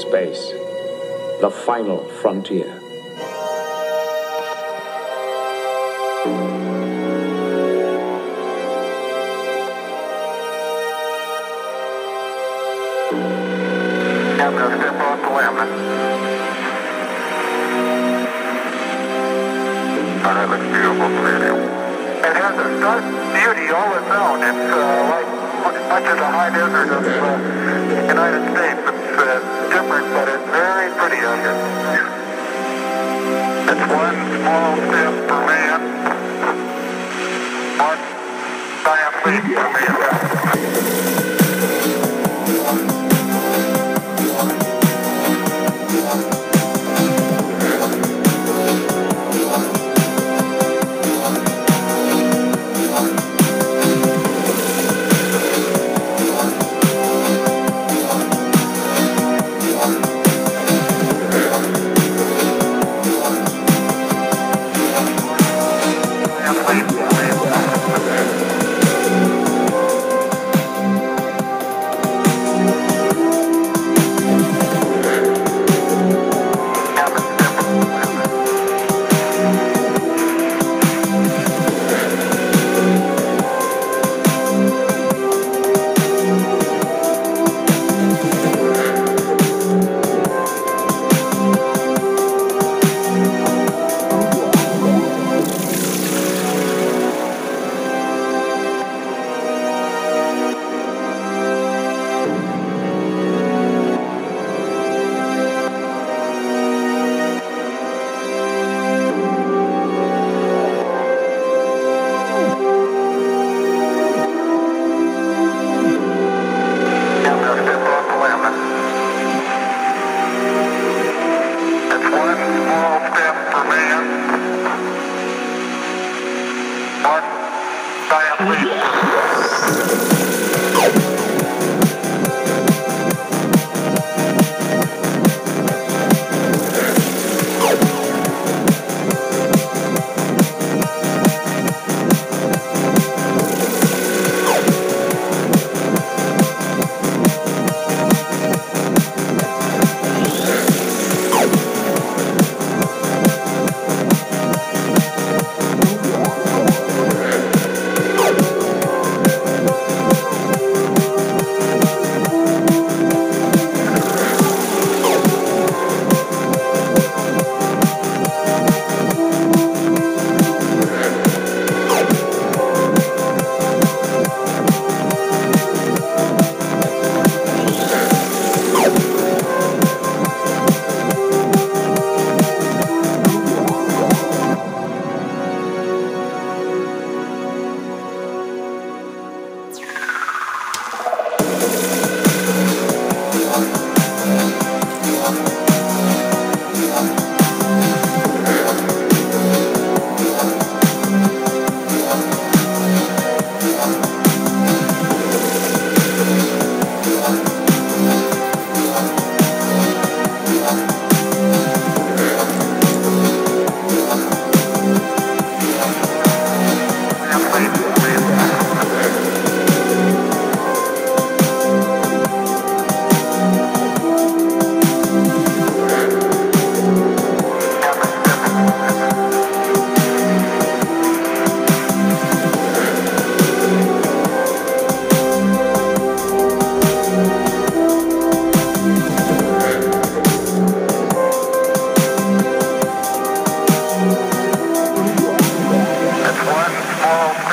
space, the final frontier. I'm going to step off the limb. Oh, that looks beautiful, clear. It has a stark beauty all its own. It's like much of the high desert of the United States. It's different, but it's very pretty out here. It's one small step for man, one giant leap for mankind.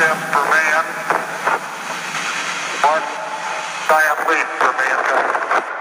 One giant leap for mankind.